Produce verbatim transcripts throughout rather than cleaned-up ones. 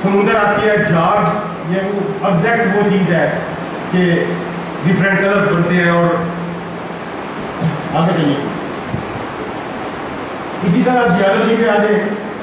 سمندر آتی ہے جاگ، یہ وہ ایگزیکٹ وہ چیز ہے کہ ڈفرینٹ کلرز بنتے ہیں. اور آگے چلیے اسی طرح جیولوجی پہ آگے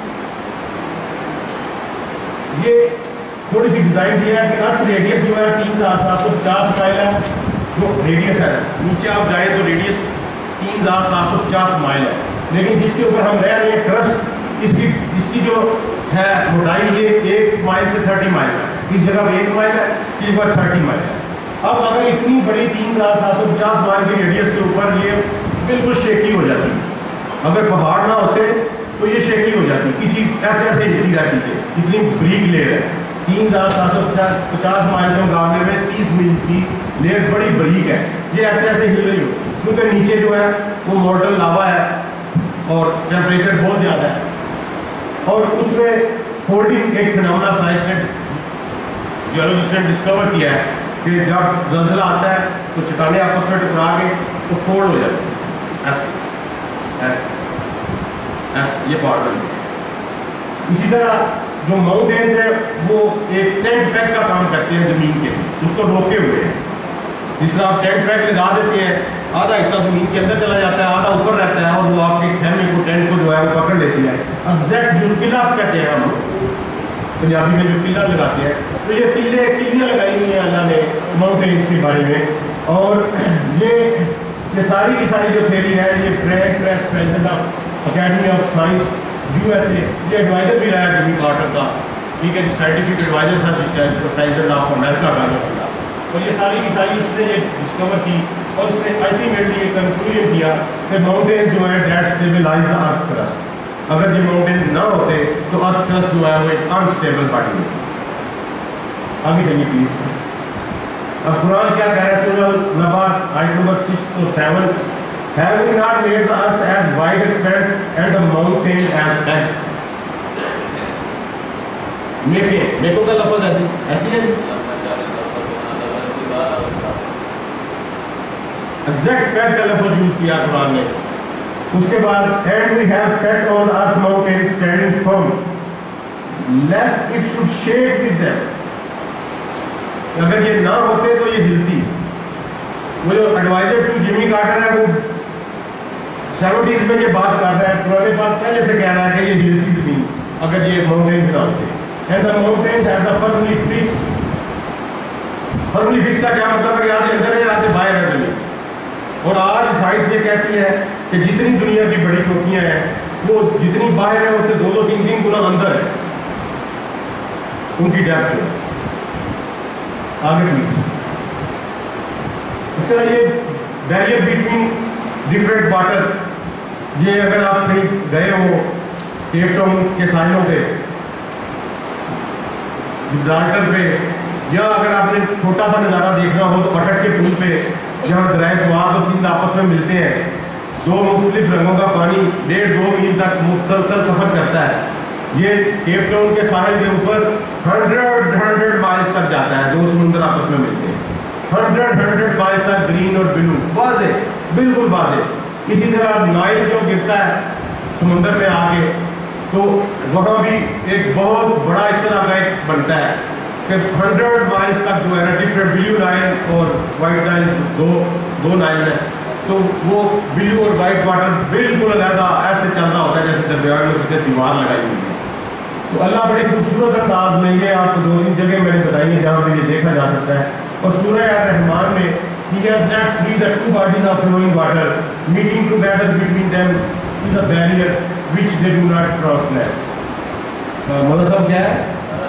یہ تھوڑی سی ڈیزائن دیا ہے کہ ارتھ ریڈیس جو ہے تین ہزار سات سو پچاس مائل ہے. جو ریڈیس ہے نیچے آپ جائیں تو ریڈیس تین ہزار سات سو پچاس مائل ہے، لیکن جس کے اوپر ہم رہ رہے ہیں کرسٹ، اس کی اس کی جو ہے موٹائی یہ ایک مائل سے تھرٹی مائل ہے. اس جگہ پہ ایک مائل ہے، اس جگہ تھرٹی مائل ہے. اب اگر اتنی بڑی تین ہزار سات سو پچاس مائل کی ریڈیس کے اوپر یہ بالکل شیکی ہو جاتی ہے. اگر پہاڑ نہ ہوتے تو یہ شیکی ہو جاتی، کسی ایسے ایسے ہلتی رہتی تھی. اتنی بریک لیئر ہے، تین ہزار سات سو پچاس مائل کے مقابلے میں تیس میل کی لیئر بڑی بریک ہے. یہ ایسے ایسے ہل رہی ہوتی کیونکہ نیچے جو ہے وہ مورٹل لاوا ہے اور ٹیمپریچر بہت زیادہ ہے. اور اس میں فولڈنگ ایک فنامنا سائنس نے جیولوجسٹ نے ڈسکور کیا ہے کہ جب زلزلہ آتا ہے تو چٹانیں آپس میں ٹکرا کے تو فولڈ ہو جاتی ہے ایسے ایسے ایسے یہ پارٹ بن گیا. اسی طرح جو ماؤنٹینز ہیں وہ ایک ٹینٹ پیک کا کام کرتے ہیں زمین کے، اس کو روکے ہوئے ہیں. جس طرح آپ ٹینٹ پیک لگا دیتے ہیں، آدھا حصہ زمین کے اندر چلا جاتا ہے، آدھا اوپر رہتا ہے اور وہ آپ کے خیمے کو ٹینٹ کو جو ہے وہ پکڑ لیتی ہے. ایگزیکٹ جو قلعہ کہتے ہیں ہم پنجابی میں جو قلعہ لگاتے ہیں، تو یہ قلعے قلعیاں لگائی ہوئی ہیں اللہ نے ماؤنٹینس کے بارے میں. اور یہ یہ ساری کی ساری جو تھیری ہے یہ Frank Press president of academy of science U S A, یہ ایڈوائزر بھی رہا ہے جمی کارٹر کا، ٹھیک ہے، سائنٹیفک ایڈوائزر تھا پریزیڈنٹ آف امریکہ کا. اور یہ ساری کی ساری اس نے یہ ڈسکور کی اور اس نے الٹیمیٹلی یہ کنکلوژن کیا کہ ماؤنٹینز جو ہے that stabilize the earth crust. اگر یہ ماؤنٹینز نہ ہوتے تو ارتھ کرسٹ جو ہے وہ ایک انسٹیبل باڈی ہوتی. آگے چلیے پلیز. اب قرآن کیا کہہ رہا ہے؟ سورہ النبا آیت نمبر six to seven. Have we not made the earth as wide expanse and the mountains as bent? میکے میکو کا لفظ ہے ایسی ہے ایگزیکٹ پیڈ کا لفظ یوز کیا قرآن نے. اس کے بعد and we have set on the earth mountains standing firm lest it should shake with them. اگر یہ نہ ہوتے تو یہ ہلتی. وہ جو ایڈوائزر ٹو جمی کارٹر ہے وہ سیونٹیز میں یہ بات کر رہا ہے، قرآن پاک پہلے سے کہہ رہا ہے کہ یہ ہلتی زمین اگر یہ ماؤنٹینز نہ ہوتے. And the mountains are the firmly fixed. firmly fixed کا کیا مطلب ہے کہ آدھے اندر ہے یا آدھے باہر ہے زمین. اور آج سائنس یہ کہتی ہے کہ جتنی دنیا کی بڑی چوٹیاں ہیں وہ جتنی باہر ہے اس سے دو دو تین تین گنا اندر ہے ان کی ڈیپتھ ہے. آگے پلیز. اس طرح یہ بیریئر بٹوین ڈفرینٹ واٹر، یہ اگر آپ کہیں گئے ہو کیپ ٹاؤن کے ساحلوں پہ، گبرالٹر پہ، یا اگر آپ نے چھوٹا سا نظارہ دیکھنا ہو تو اٹک کے پول پہ جہاں درائے سوات اور سندھ آپس میں ملتے ہیں، دو مختلف رنگوں کا پانی ڈیڑھ دو میل تک مسلسل سفر کرتا ہے. یہ کیپ ٹاؤن کے ساحل کے اوپر ہنڈریڈ ہنڈریڈ مائلز تک جاتا ہے، دو سمندر آپس میں ملتے ہیں ہنڈریڈ ہنڈریڈ مائلز تک، گرین اور بلو، واضح بالکل واضح. اسی طرح نائل جو گرتا ہے سمندر میں آ کے تو وہاں بھی ایک بہت بڑا اس طرح کا ایک بنتا ہے کہ ہنڈریڈ مائلز تک جو ہے نا ڈفرینٹ بلیو نائل اور وائٹ نائل دو دو نائل ہیں، تو وہ بلیو اور وائٹ واٹر بالکل علیحدہ ایسے چل رہا ہوتا ہے جیسے درمیان میں اس نے دیوار لگائی ہوئی ہے. تو اللہ بڑی خوبصورت انداز میں یہ آپ کو دو تین جگہ میں نے بتائی ہے جہاں پہ یہ دیکھا جا سکتا ہے. اور سورہ الرحمن میں He has let free the two bodies of flowing water, meeting together between them is a barrier which they do not cross less. مولانا صاحب کیا ہے؟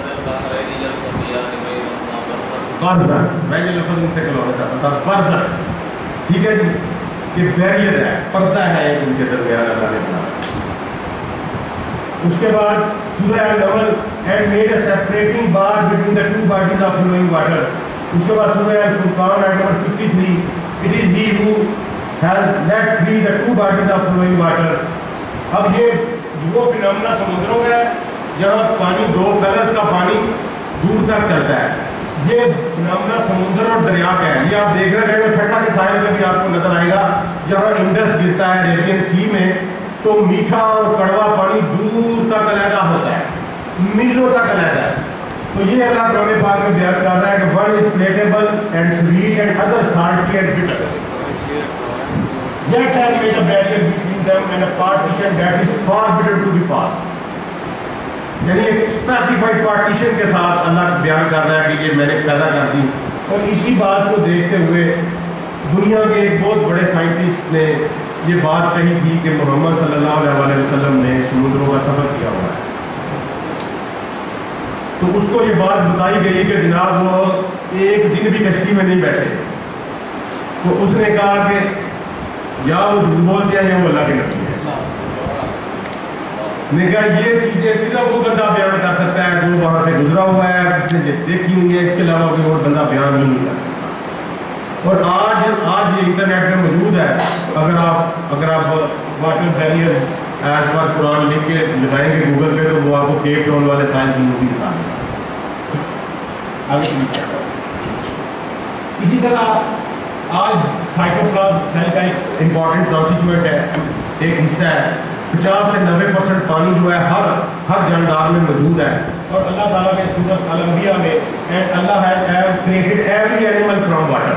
برزخ. میں یہ لفظ ان سے کہلانا چاہتا تھا برزخ. ٹھیک ہے جی، یہ بیریئر ہے، پردہ ہے ایک ان کے درمیان اللہ نے بنا. اس کے بعد سورہ النمل and made a separating bar between the two bodies of flowing water. اس کے بعد سورہ الفرقان آیت نمبر fifty three. It is he who has let free the two bodies of flowing water. اب یہ وہ فنامنا سمندروں کا ہے جہاں پانی دو کلرز کا پانی دور تک چلتا ہے. یہ فنامنا سمندر اور دریا کا ہے. یہ آپ دیکھنا چاہیں گے ٹھٹھا کے ساحل میں بھی آپ کو نظر آئے گا جہاں انڈس گرتا ہے عربین سی میں، تو میٹھا اور کڑوا پانی دور تک علیحدہ ہوتا ہے، میلوں تک علیحدہ ہے. تو یہ اللہ قرآن پاک میں بیان کر رہا ہے کہ one is palatable and sweet and other salty and bitter yet has made a barrier between them and a partition that is far better to be passed. یعنی ایک اسپیسیفائڈ پارٹیشن کے ساتھ اللہ بیان کر رہا ہے کہ یہ میں نے پیدا کر دی. اور اسی بات کو دیکھتے ہوئے دنیا کے ایک بہت بڑے سائنٹسٹ نے یہ بات کہی تھی کہ محمد صلی اللہ علیہ وسلم نے سمندروں کا سفر کیا ہوا ہے. تو اس کو یہ بات بتائی گئی کہ جناب وہ ایک دن بھی کشتی میں نہیں بیٹھے. تو اس نے کہا کہ یا وہ جھوٹ بولتے ہیں یا وہ اللہ کے نبی ہے. نے کہا یہ چیزیں صرف وہ بندہ بیان کر سکتا ہے جو وہاں سے گزرا ہوا ہے, جس نے دیکھی ہوئی ہے, اس کے علاوہ کوئی اور بندہ بیان ہی نہیں کر سکتا. اور آج آج یہ انٹرنیٹ میں موجود ہے. اگر آپ اگر آپ water barrier as per Quran لکھ کے لگائیں گے گوگل پہ تو وہ آپ کو کیپ ٹاؤن والے سائل کی مووی دکھا دیں گے. اسی طرح آج سائٹوپلازم سیل کا ایک امپورٹنٹ کانسٹیٹیوئنٹ ہے, ایک حصہ ہے. پچاس سے نوے پرسینٹ پانی جو ہے ہر ہر جاندار میں موجود ہے. اور اللہ تعالیٰ نے سورۃ الانبیاء میں and Allah has created every animal from water.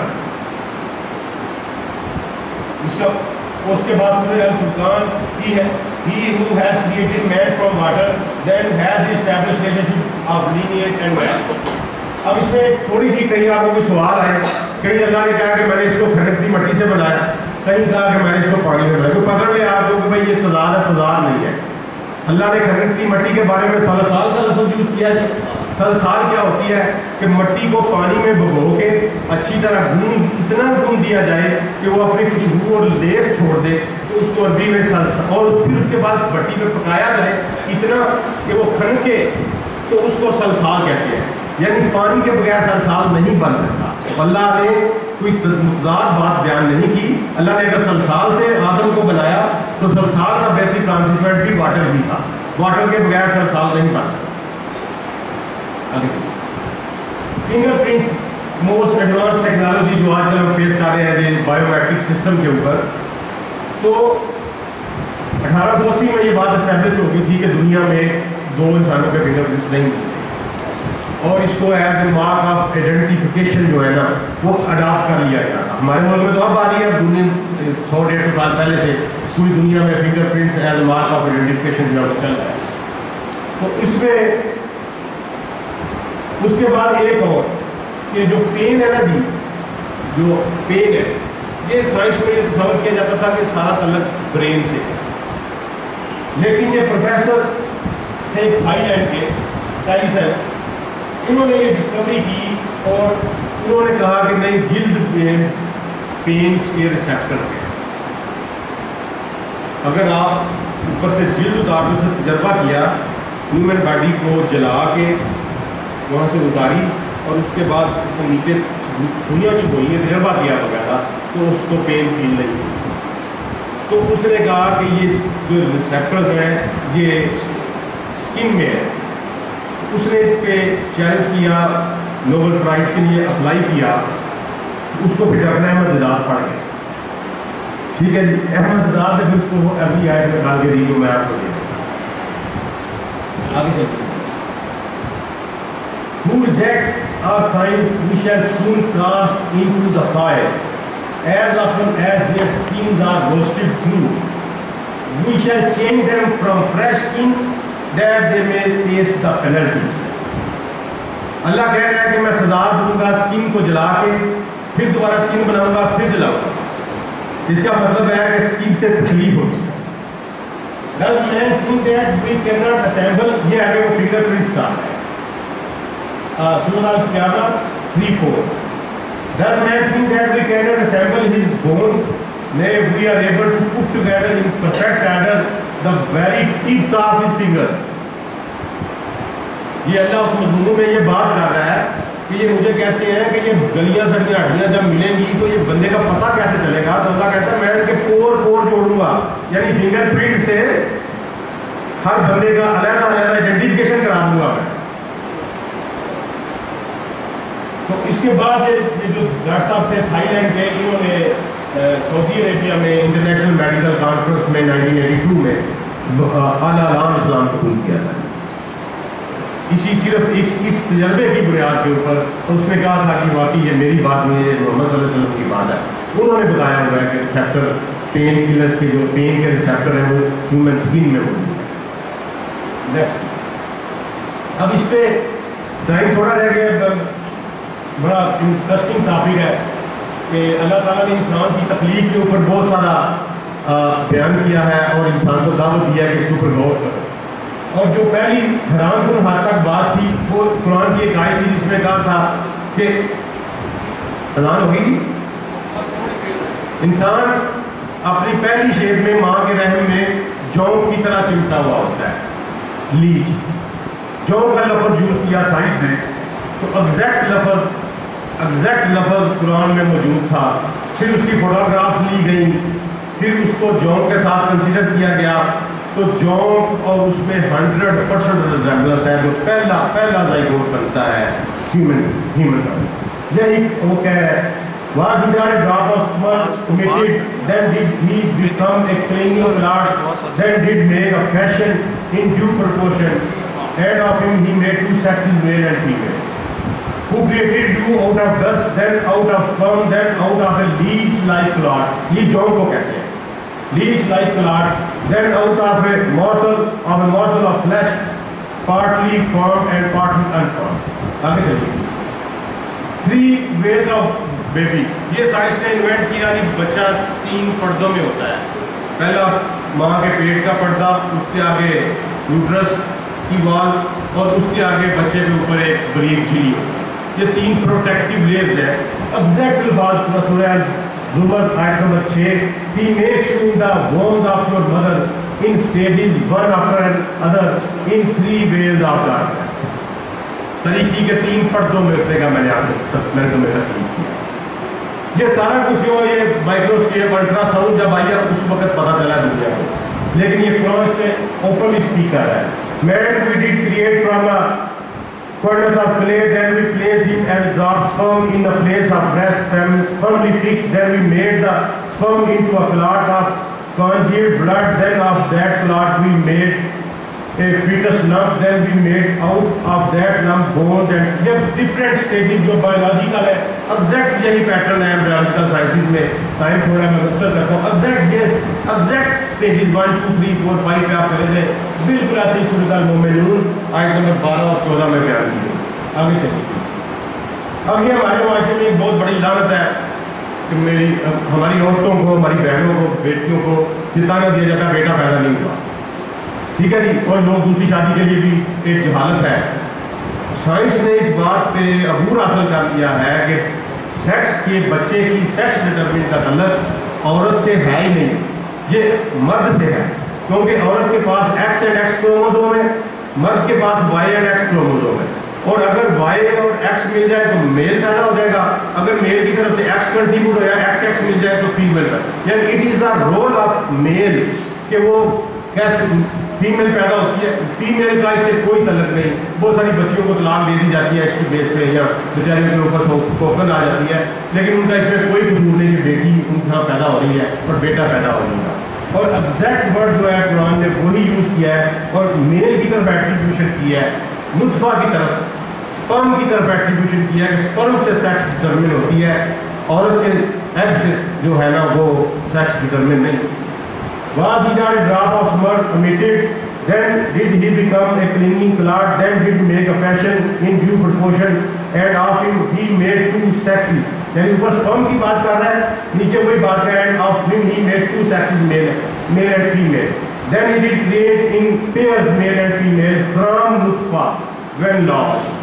اس کا اس کے بعد سورۃ الفرقان he is he who has created man from water then has established relationship of lineage and man. اب اس میں تھوڑی سی کہیں آپ کو کوئی سوال آئے, کہیں اللہ نے کہا کہ میں نے اس کو کھڑکتی مٹی سے بنایا, کہیں کہا کہ میں نے اس کو پانی میں بنایا. کوئی پکڑ لے آپ کو کہ بھائی یہ تضاد ہے, تضاد نہیں ہے. اللہ نے کھڑکتی مٹی کے بارے میں سلسال کا لفظ یوز کیا ہے. سلسال کیا ہوتی ہے کہ مٹی کو پانی میں بھگو کے اچھی طرح گون اتنا گون دیا جائے کہ وہ اپنی خوشبو اور لیس چھوڑ دے, تو اس کو عربی میں سلسال, اور پھر اس کے بعد مٹی میں پکایا جائے اتنا کہ وہ کھڑکے, تو اس کو سلسال کہتے ہیں. یعنی پانی کے بغیر سلسال نہیں بن سکتا. اللہ نے کوئی متضاد بات بیان نہیں کی. اللہ نے اگر سلسال سے آدم کو بنایا تو سلسال کا بیسک کانسٹیٹوئنٹ بھی واٹر بھی تھا. واٹر کے بغیر سلسال نہیں بن سکتا. Finger prints most advance technology جو آج کل ہم فیس کر رہے ہیں بایو میٹرک سسٹم کے اوپر. تو اٹھارہ سو اسی میں یہ بات اسٹیبلش ہو گئی تھی کہ دنیا میں دو انسانوں کے فنگر پرنٹس نہیں تھے, اور اس کو as a mark of identification جو ہے نا وہ اڈاپٹ کر لیا گیا. ہمارے ملک میں تو اب آ رہی ہے, دنیا سو ڈیڑھ سو سال پہلے سے پوری دنیا میں finger prints as a mark of identification جو ہے وہ چل رہا ہے. تو اس میں اس کے بعد ایک اور کہ جو پین ہے نا جی, جو پین ہے یہ سائنس میں یہ تصور کیا جاتا تھا کہ سارا تعلق برین سے, لیکن یہ پروفیسر تھے تھائی لینڈ کے ٹائسن, انہوں نے یہ ڈسکوری کی اور انہوں نے کہا کہ نہیں, جلد پین پینس کے ریسیپٹر ہیں. اگر آپ اوپر سے جلد اتار کے اس سے تجربہ کیا, ہیومن باڈی کو جلا کے وہاں سے اتاری اور اس کے بعد اس کو نیچے سوئیاں چھپوئی ہے, تجربہ کیا وغیرہ, تو اس کو پین فیل نہیں ہوئی. تو اس نے کہا کہ یہ جو ریسیپٹرز ہیں یہ اسکن میں ہے. اس نے اس پہ چیلنج کیا, نوبل پرائز کے لیے اپلائی کیا. اس کو پھر ڈاکٹر احمد دداد پڑھ گئے. ٹھیک ہے جی, احمد دداد نے پھر اس کو اگلی آیت میں ڈال کے دی جو میں آپ کو دے دوں. آگے چلتے ہیں. Who rejects our signs we shall soon cast into the fire, as often as their skins are roasted through. We shall change them from fresh skin that they may taste the penalty. اللہ کہہ رہا ہے کہ میں سزا دوں گا skin کو جلا کے, پھر دوبارہ اسکن بناؤں گا, پھر جلاؤں گا. اس کا مطلب ہے کہ اسکن سے تکلیف ہوتی ہے. Does man think that we cannot assemble, یہ آگے وہ فنگر پرنٹس کا ہے سورۃ القیامہ three four. Does man think that we cannot assemble his bones? Nay, we are able to put together in perfect order the very tips of his finger. یہ اللہ اس مضمون میں یہ بات کر رہا ہے کہ یہ مجھے کہتے ہیں کہ یہ گلیاں سڑیاں ہڈیاں جب ملیں گی تو یہ بندے کا پتہ کیسے چلے گا. تو اللہ کہتا ہے میں ان کے پور پور جوڑوں گا, یعنی فنگر پرنٹ سے ہر بندے کا علیحدہ علیحدہ آئیڈینٹیفیکیشن کرا دوں گا میں. تو اس کے بعد یہ جو ڈاکٹر صاحب تھے تھائی لینڈ کے, انہوں نے سعودی عربیہ میں انٹرنیشنل میڈیکل کانفرنس میں نائنٹین ایٹی ٹو میں اعلیٰ علام اسلام قبول کیا تھا. اسی صرف اس اس تجربے کی بنیاد کے اوپر اس نے کہا تھا کہ واقعی یہ میری بات نہیں ہے، محمد صلی اللہ علیہ وسلم کی بات ہے. انہوں نے بتایا ہوا ہے کہ ریسیپٹر پین کلرز کے جو پین کے ریسیپٹر ہیں وہ ہیومن اسکن میں موجود ہیں. اب اس پہ ٹائم تھوڑا رہ گیا. بڑا انٹرسٹنگ ٹاپک ہے کہ اللہ تعالیٰ نے انسان کی تخلیق کے اوپر بہت سارا بیان کیا ہے اور انسان کو دعوت دیا ہے کہ اس کے اوپر غور کرو. اور جو پہلی حیران کن حد تک بات تھی وہ قرآن کی ایک آیت تھی جس میں کہا تھا کہ اذان ہوگی جی انسان اپنی پہلی شیپ میں ماں کے رحم میں جونک کی طرح چمٹا ہوا ہوتا ہے. لیچ جونک کا لفظ یوز کیا سائنس نے تو ایگزیکٹ لفظ ایگزیکٹ لفظ قرآن میں موجود تھا. پھر اس کی فوٹوگرافس لی گئیں، پھر اس کو جونک کے ساتھ کنسیڈر کیا گیا تو جونک اور اس میں ہنڈریڈ پرسینٹ ریزمبلنس ہے. جو پہلا پہلا زائگوٹ بنتا ہے ہیومن ہیومن کا یہی وہ کہہ رہا ہے. Was he not a drop of sperm emitted? Then did he become a clinging large? Then did make a fashion in due proportion. And of him he made two sexes, male and female. Who created you out of dust, then out of sperm, then out of a leech-like clot. یہ جون کو کہتے ہیں. Leech-like clot, then out of a morsel of a morsel of flesh, partly formed and partly unformed. آگے چلیے. Three ways of baby. یہ سائنس نے invent کیا کہ بچہ تین پردوں میں ہوتا ہے. پہلا ماں کے پیٹ کا پردہ، اس کے آگے یوٹرس کی وال اور اس کے آگے بچے کے اوپر ایک بریک جھلی ہوتی ہے. یہ تین پروٹیکٹیو لیئرز ہیں. ایگزیکٹ الفاظ پورا سورہ زمر آیت نمبر چھ. He makes you in the womb of your mother in stages one after another in three ways of darkness. طریقی کے تین پردوں میں اس نے کہا میں نے آپ کو میں نے تمہیں تخلیق کیا. یہ سارا کچھ ہو یہ مائکروسکوپ الٹرا ساؤنڈ جب آئی ہے اس وقت پتہ چلا دنیا کو، لیکن یہ قرآن اس میں اوپنلی اسپیک کر رہا ہے. Man we did create from a furnace of clay, then we placed him as God's sperm in the place of rest, firmly fixed, then we made the sperm into a clot of congealed blood, then of that clot we made a fetus lump, then we made out of that lump bones. And یہ different stages جو biological ہے exact یہی pattern ہے biological sciences میں. Time تھوڑا میں مختصر کرتا ہوں. exact یہ exact stages one two three four five پہ آپ چلے جائیں بالکل ایسی سورۃ المومنون آیت نمبر بارہ اور چودہ میں بیان کی ہے. آگے چلیے. اب یہ ہمارے معاشرے میں ایک بہت بڑی لعنت ہے کہ میری ہماری عورتوں کو، ہماری بہنوں کو، بیٹیوں کو یہ تانا دیا جاتا ہے بیٹا پیدا نہیں ہوا. ٹھیک ہے جی. اور لوگ دوسری شادی کے لیے بھی ایک جہالت ہے. سائنس نے اس بات پہ عبور حاصل کر لیا ہے کہ سیکس کے بچے کی سیکس ڈٹرمنٹ کا تعلق عورت سے ہے ہی نہیں، یہ مرد سے ہے. کیونکہ عورت کے پاس ایکس اینڈ ایکس کروموزوم ہے، مرد کے پاس وائی اینڈ ایکس کروموزوم ہے. اور اگر وائی اور ایکس مل جائے تو میل پیدا ہو جائے گا، اگر میل کی طرف سے ایکس کنٹریبیوٹ ہو جائے ایکس ایکس مل جائے تو فیمیل کا. یعنی it is the role of male کہ وہ کیسے فیمیل پیدا ہوتی ہے. فیمیل کا اس سے کوئی تعلق نہیں. بہت ساری بچیوں کو طلاق دے دی جاتی ہے اس کی بیس پہ یا بیچاریوں کے اوپر سوکن آ جاتی ہے، لیکن ان کا اس میں کوئی قصور نہیں کہ بیٹی ان کا پیدا ہو رہی ہے اور بیٹا پیدا ہو رہی ہے. اور ایگزیکٹ ورڈ جو ہے قرآن نے وہی یوز کیا ہے اور میل کی طرف ایٹریبیوشن کیا ہے، نطفہ کی طرف سپرم کی طرف ایٹریبیوشن کیا ہے کہ سپرم سے سیکس ڈٹرمن ہوتی ہے، عورت کے ایگ سے جو ہے نا وہ سیکس ڈٹرمن نہیں. Was he not a drop of sperm emitted? Then did he become a clinging clot? Then did make a fashion in due proportion, and of him he made two sexes. یعنی اوپر sperm کی بات کر رہا ہے، نیچے وہی بات کر رہا ہے. And of him he made two sexes, male, male and female. Then he did create in pairs, male and female, from nutfa when launched.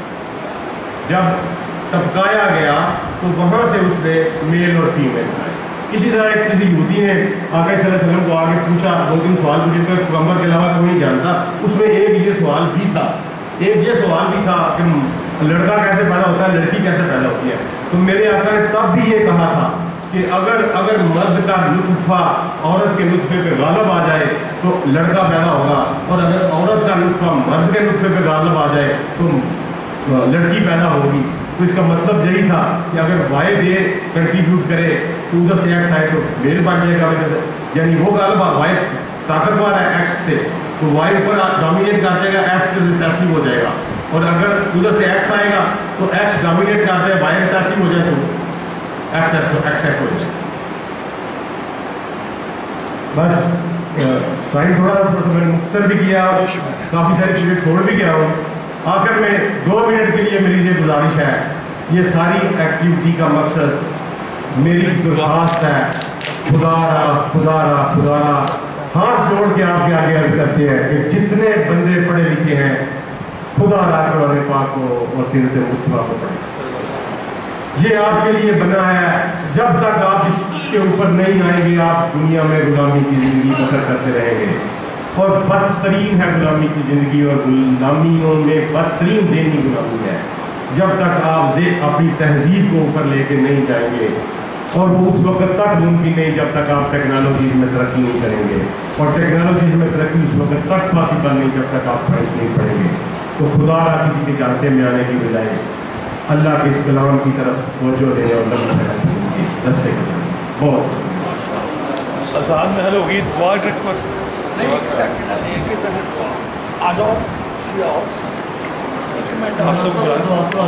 جب ٹپکایا گیا تو وہاں سے اس نے میل اور فیمیل بنائے. اسی طرح ایک کسی یہودی نے آقا صلی اللہ علیہ وسلم کو آگے پوچھا، دو تین سوال پوچھے کہ پیغمبر کے علاوہ کوئی نہیں جانتا. اس میں ایک یہ سوال بھی تھا ایک یہ سوال بھی تھا کہ لڑکا کیسے پیدا ہوتا ہے، لڑکی کیسے پیدا ہوتی ہے. تو میرے آقا نے تب بھی یہ کہا تھا کہ اگر اگر مرد کا نطفہ عورت کے نطفے پہ غالب آ جائے تو لڑکا پیدا ہوگا، اور اگر عورت کا نطفہ مرد کے نطفے پہ غالب آ جائے تو لڑکی پیدا ہوگی. تو اس کا مطلب یہی تھا کہ اگر وائی دے کنٹریبیوٹ کرے تو ادھر سے ایکس آئے تو میل بن جائے گا، یعنی وہ غالب وائی طاقتور ہے ایکس سے تو وائی اوپر ڈومینیٹ کر جائے گا، ایکس ریسیسو ہو جائے گا. اور اگر ادھر سے ایکس آئے گا تو ایکس ڈومینیٹ کر جائے، وائی ایکسیسو ہو جائے تو ایکس ایکسیس ہو جائے. بس ٹائم تھوڑا میں نے مختصر بھی کیا اور کافی ساری چیزیں چھوڑ بھی گیا ہوں. آخر میں دو منٹ کے لیے میری یہ گزارش ہے، یہ ساری ایکٹیویٹی کا مقصد میری درخواست ہے، خدا را خدا را خدا را ہاتھ جوڑ کے آپ کے آگے عرض کرتے ہیں کہ جتنے بندے پڑھے لکھے ہیں خدا را قرآن پاک کو اور سیرت مصطفیٰ کو پڑھیں. یہ آپ کے لیے بنا ہے، جب تک آپ اس کے اوپر نہیں آئیں گے آپ دنیا میں غلامی کی زندگی بسر کرتے رہیں گے. اور بدترین ہے غلامی کی زندگی، اور غلامیوں میں بدترین ذہنی غلامی ہے جب تک آپ اپنی تہذیب کو اوپر لے کے نہیں جائیں گے. اور وہ اس وقت تک ممکن نہیں جب تک آپ ٹیکنالوجیز میں ترقی نہیں کریں گے، اور ٹیکنالوجیز میں ترقی اس وقت تک پاسبل نہیں جب تک آپ سائنس نہیں پڑھیں گے. تو خدا را کسی کے جانسے میں آنے کی بجائے اللہ کے اس کلام کی طرف توجہ دیں اور رستے کریں. بہت آزاد محل ہوگی دعا ٹرک پر آ جاؤ آؤ آپ سب بلائیں.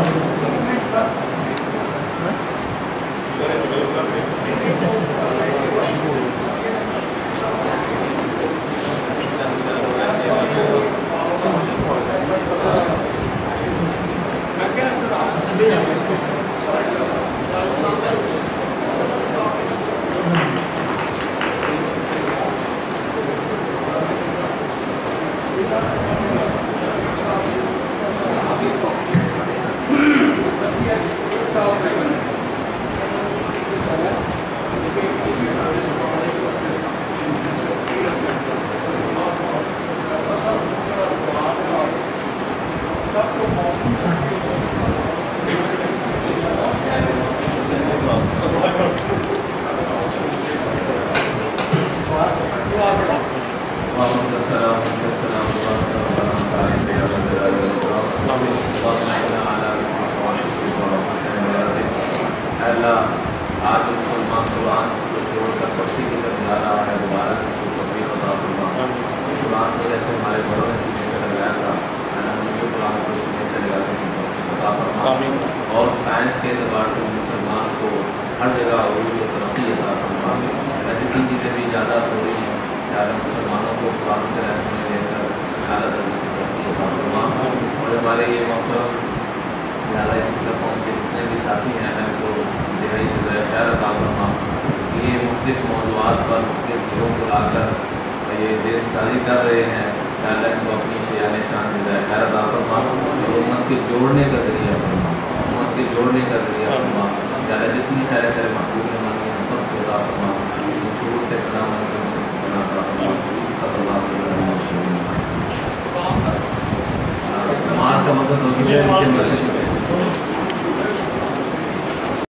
اور سائنس کے اعتبار سے مسلمان کو ہر جگہ عروج و ترقی عطا فرما. جتنی چیزیں بھی ایجادات ہو رہی ہیں یار مسلمانوں کو قرآن سے رہنمائی دے کر اس میں اعلیٰ درجے کی ترقی عطا فرما. اور ہمارے یہ محترم اعلیٰ قوم کے جتنے بھی ساتھی ہیں ان کو انتہائی جزائے خیر عطا فرما. یہ مختلف موضوعات پر مختلف گروہ کو لا کر یہ دین سازی کر رہے ہیں، اللہ کو اپنی شیان شان جزائے خیر عطا فرما اور امت کے جوڑنے کا ذریعہ فرما، امت کے جوڑنے کا ذریعہ فرما. اللہ جتنی خیر تیرے محبوب نے مانگی ہم سب کو عطا فرما، شعور سے پناہ مانگی ہم سب کو پناہ عطا فرما. صلی اللہ علیہ وسلم. نماز کا وقت ہو چکا ہے.